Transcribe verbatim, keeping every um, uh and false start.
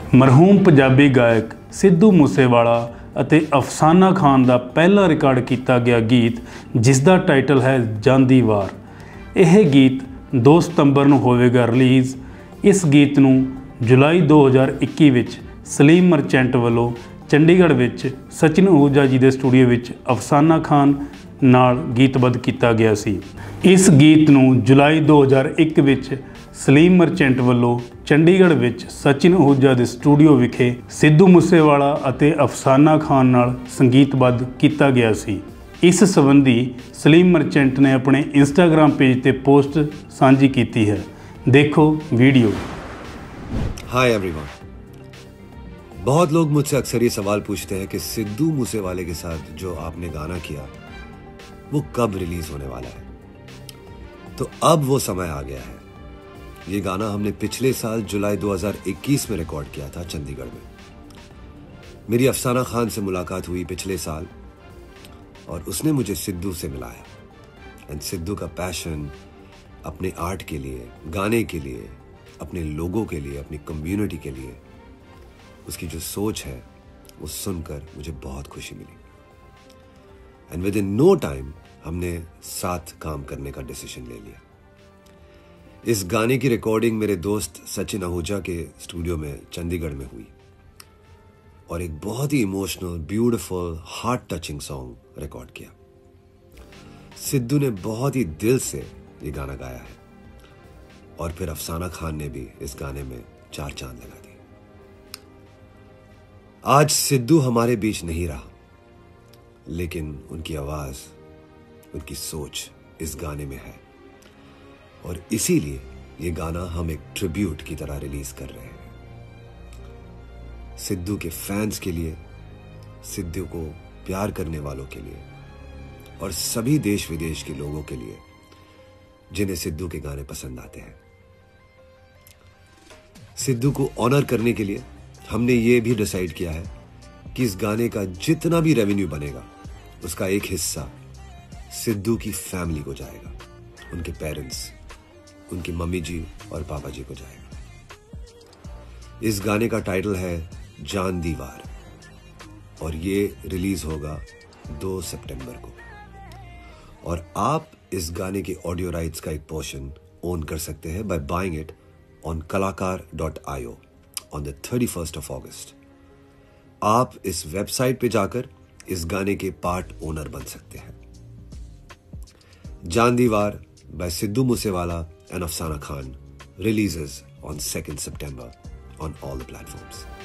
ਮਰਹੂਮ ਪੰਜਾਬੀ ਗਾਇਕ ਸਿੱਧੂ ਮੂਸੇਵਾਲਾ ਅਤੇ ਅਫਸਾਨਾ ਖਾਨ ਦਾ ਪਹਿਲਾ ਰਿਕਾਰਡ ਕੀਤਾ ਗਿਆ ਗੀਤ ਜਿਸ ਦਾ ਟਾਈਟਲ ਹੈ ਜਾਂਦੀ ਵਾਰ। ਇਹ ਗੀਤ ਦੋ ਸਤੰਬਰ ਨੂੰ ਹੋਵੇਗਾ ਰਿਲੀਜ਼। ਇਸ ਗੀਤ ਨੂੰ ਜੁਲਾਈ ਦੋ ਹਜ਼ਾਰ ਇੱਕੀ ਵਿੱਚ ਸਲੀਮ ਮਰਚੈਂਟ ਵੱਲੋਂ ਚੰਡੀਗੜ੍ਹ ਵਿੱਚ ਸਚਿਨ आहूजा जी ਦੇ ਸਟੂਡੀਓ ਵਿੱਚ ਅਫਸਾਨਾ ਖਾਨ ਨਾਲ ਗੀਤਬੱਧ ਕੀਤਾ ਗਿਆ ਸੀ। ਇਸ ਗੀਤ ਨੂੰ ਜੁਲਾਈ ਦੋ ਹਜ਼ਾਰ ਇੱਕ ਵਿੱਚ ਸਲੀਮ ਮਰਚੈਂਟ ਵੱਲੋਂ ਚੰਡੀਗੜ੍ਹ ਵਿੱਚ ਸਚਿਨ आहूजा ਦੇ ਸਟੂਡੀਓ ਵਿਖੇ ਸਿੱਧੂ ਮੂਸੇਵਾਲਾ ਅਤੇ ਅਫਸਾਨਾ ਖਾਨ ਨਾਲ ਸੰਗੀਤਬੱਧ ਕੀਤਾ ਗਿਆ ਸੀ। ਇਸ ਸੰਬੰਧੀ ਸਲੀਮ ਮਰਚੈਂਟ ਨੇ ਆਪਣੇ ਇੰਸਟਾਗ੍ਰਾਮ पेज ਤੇ पोस्ट ਸਾਂਝੀ ਕੀਤੀ है। देखो वीडियो। हाय एवरीवन, बहुत लोग मुझसे अक्सर ये सवाल पूछते हैं कि सिद्धू मूसेवाले के साथ जो आपने गाना किया वो कब रिलीज होने वाला है। तो अब वो समय आ गया है। ये गाना हमने पिछले साल जुलाई दो हज़ार इक्कीस में रिकॉर्ड किया था चंडीगढ़ में। मेरी अफसाना खान से मुलाकात हुई पिछले साल और उसने मुझे सिद्धू से मिलाया। एंड सिद्धू का पैशन अपने आर्ट के लिए, गाने के लिए, अपने लोगों के लिए, अपनी कम्युनिटी के लिए, उसकी जो सोच है वो सुनकर मुझे बहुत खुशी मिली। And within no time हमने साथ काम करने का डिसीजन ले लिया। इस गाने की रिकॉर्डिंग मेरे दोस्त सचिन आहूजा के स्टूडियो में चंडीगढ़ में हुई और एक बहुत ही emotional, beautiful, heart touching song record किया। सिद्धू ने बहुत ही दिल से ये गाना गाया है और फिर अफसाना खान ने भी इस गाने में चार चांद लगा दिए। आज सिद्धू हमारे बीच नहीं रहा, लेकिन उनकी आवाज, उनकी सोच इस गाने में है और इसीलिए ये गाना हम एक ट्रिब्यूट की तरह रिलीज कर रहे हैं। सिद्धू के फैंस के लिए, सिद्धू को प्यार करने वालों के लिए और सभी देश विदेश के लोगों के लिए जिन्हें सिद्धू के गाने पसंद आते हैं। सिद्धू को ऑनर करने के लिए हमने ये भी डिसाइड किया है कि इस गाने का जितना भी रेवेन्यू बनेगा उसका एक हिस्सा सिद्धू की फैमिली को जाएगा, उनके पेरेंट्स, उनकी मम्मी जी और पापा जी को जाएगा। इस गाने का टाइटल है जानदी वार और ये रिलीज होगा दो सितंबर को और आप इस गाने के ऑडियो राइट्स का एक पोर्शन ओन कर सकते हैं by buying it on Kalakaar dot I O on the thirty first of August. आप इस वेबसाइट पे जाकर इस गाने के पार्ट ओनर बन सकते हैं। Jaandi Vaar by Sidhu Moosewala and Afsana Khan releases on second September on all the platforms.